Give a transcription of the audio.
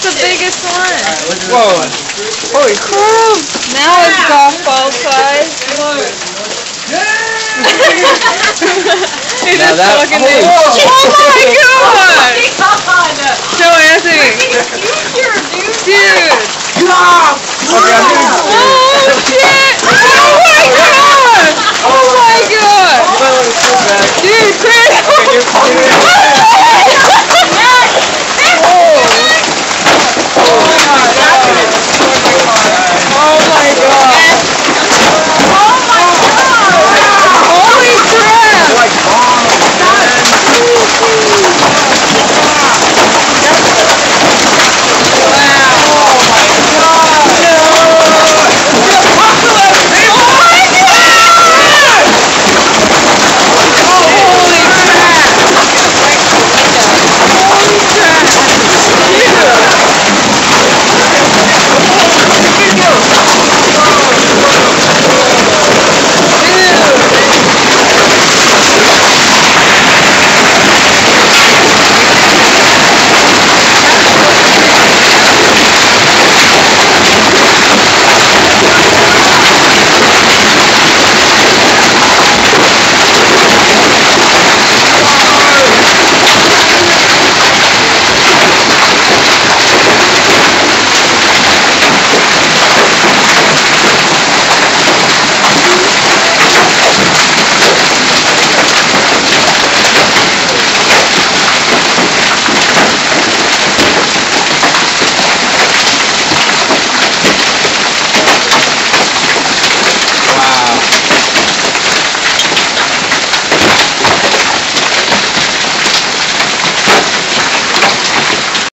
the biggest one. Whoa. Holy crap. Now it's golf ball size. He just fucking did. Oh my god! Show Anthony.